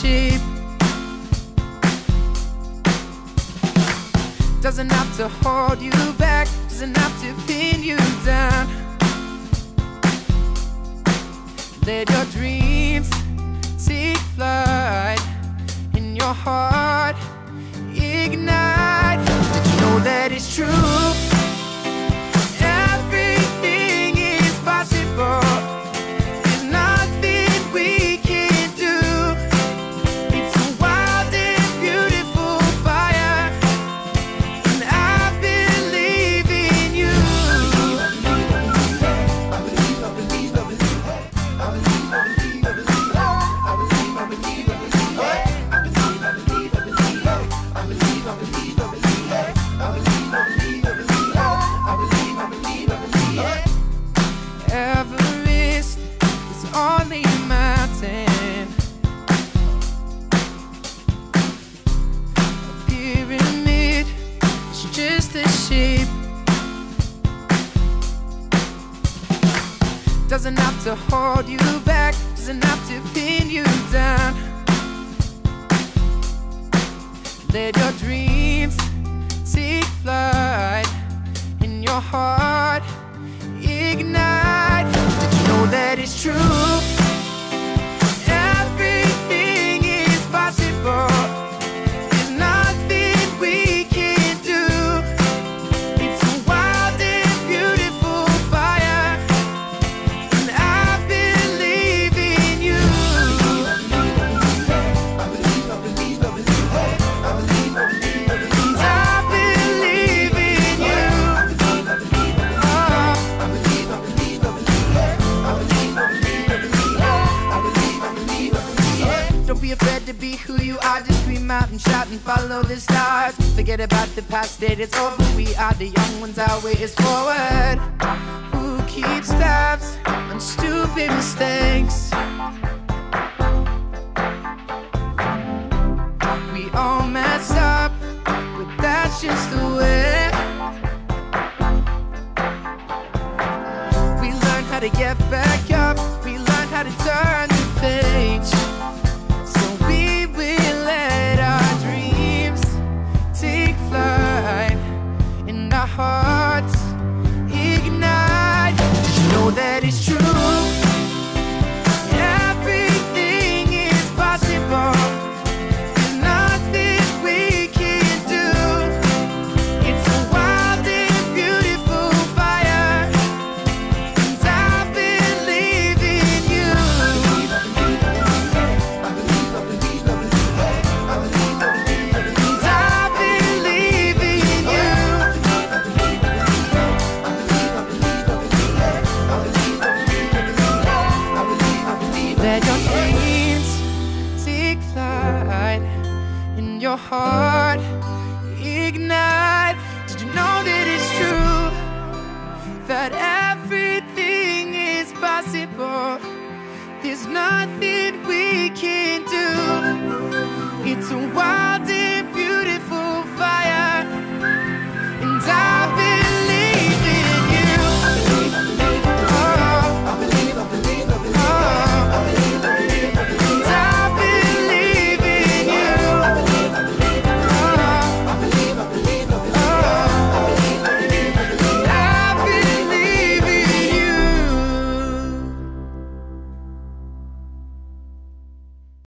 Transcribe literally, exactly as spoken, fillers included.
shape. Doesn't have to hold you back, doesn't have to pin you down. Let your dreams take flight in your heart, ignite. Did you know that it's true? Everything is possible. There's nothing we can't do. It's a wild and beautiful fire, and I believe in you. I believe, I believe, I believe, I believe, I believe, I believe, I believe, I believe, I believe, I believe, I believe, I believe, I believe, I believe, I believe, I believe, I believe, I believe, I believe. Everest is only a mountain. A pyramid is just a shape. Doesn't have to hold you back, doesn't have to pin you down. Let your dreams take flight in your heart, ignite. Did you know that it's true? Everything is possible. There's nothing we can't do. It's a wild and beautiful fire, and I believe in you. I believe, I believe, I believe, I believe, I believe, I believe, I believe in you. I believe, I believe, I believe, I believe, I believe, I believe, I believe, I believe, I believe, I believe. Don't be afraid to be who you are. Just scream out and shout and follow the stars. Forget about the past, it is over. We are the young ones, our way is forward. Who keeps tabs on stupid mistakes? We all mess up, but that's just the way. We learn how to get back up, we learn how to turn the page. So we will let our dreams take flight in our hearts, ignite. Did you know that it's true? Everything is possible. There's nothing we can't do. It's a wild and beautiful fire, and I believe in you. I believe, I believe, I believe, I believe, I believe, I believe, I believe in you. I believe, I believe, I believe, I believe, I believe, I believe, I believe, I believe. Let your dreams take flight in your heart.